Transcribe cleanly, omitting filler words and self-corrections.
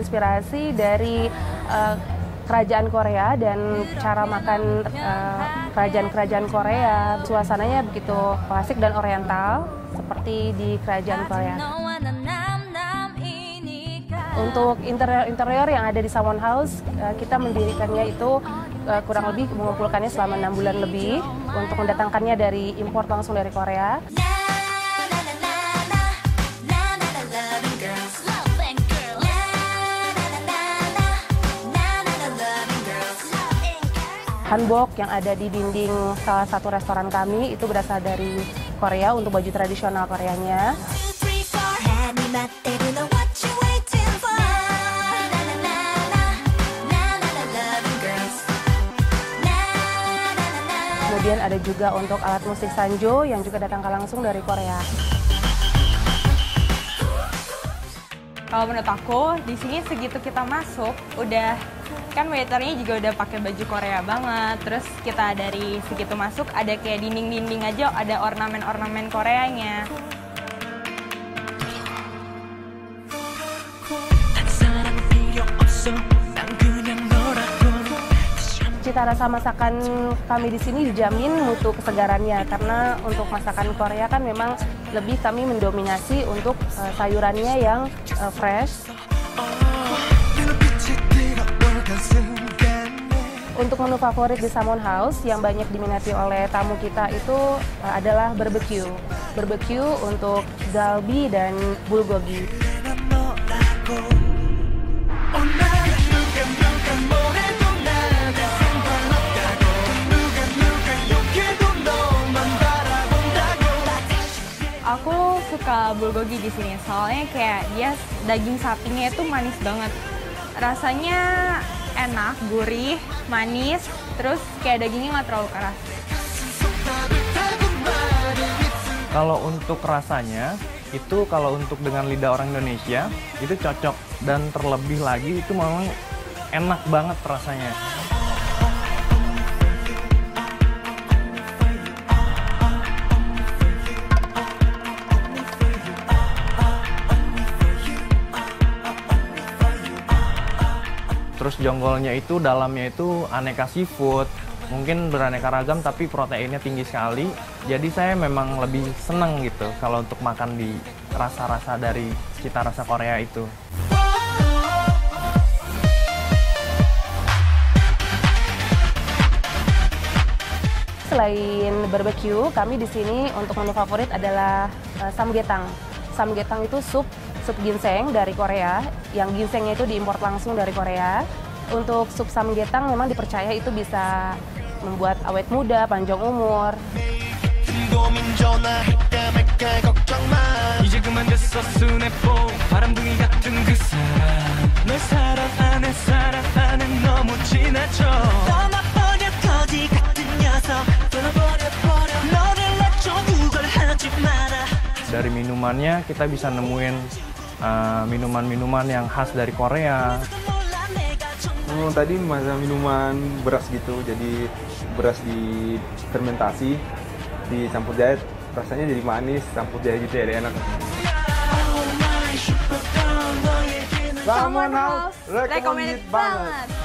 terinspirasi dari kerajaan Korea dan cara makan kerajaan-kerajaan Korea. Suasananya begitu klasik dan oriental seperti di kerajaan Korea. Untuk interior yang ada di Samwon House, kita mendirikannya itu kurang lebih mengumpulkannya selama 6 bulan lebih untuk mendatangkannya dari impor langsung dari Korea. Hanbok yang ada di dinding salah satu restoran kami itu berasal dari Korea untuk baju tradisional Koreanya. Kemudian ada juga untuk alat musik sanjo yang juga datangkan langsung dari Korea. Kalau menurut aku, di sini segitu kita masuk, udah kan waiternya juga udah pakai baju Korea banget. Terus kita dari segitu masuk ada kayak dinding-dinding aja ada ornamen-ornamen Koreanya. Cita rasa masakan kami di sini dijamin mutu kesegarannya karena untuk masakan Korea kan memang lebih kami mendominasi untuk sayurannya yang fresh. Untuk menu favorit di Samwon House yang banyak diminati oleh tamu kita itu adalah barbecue. Barbecue untuk galbi dan bulgogi. Aku suka bulgogi di sini, soalnya kayak dia daging sapinya itu manis banget. Rasanya enak, gurih, manis, terus kayak dagingnya nggak terlalu keras. Kalau untuk rasanya, itu kalau untuk dengan lidah orang Indonesia, itu cocok. Dan terlebih lagi itu memang enak banget rasanya. Terus jonggolnya itu, dalamnya itu aneka seafood. Mungkin beraneka ragam tapi proteinnya tinggi sekali. Jadi saya memang lebih seneng gitu kalau untuk makan di rasa-rasa dari cita rasa Korea itu. Selain barbecue, kami di sini untuk menu favorit adalah samgyetang. Samgyetang itu sup ginseng dari Korea, yang ginsengnya itu diimpor langsung dari Korea. Untuk sup samgyetang memang dipercaya itu bisa membuat awet muda, panjang umur. Dari minumannya kita bisa nemuin minuman-minuman yang khas dari Korea. Tadi minuman beras gitu, jadi beras di fermentasi, dicampur jahe, rasanya jadi manis, campur jahe gitu ya, enak. Samwon House recommended banget.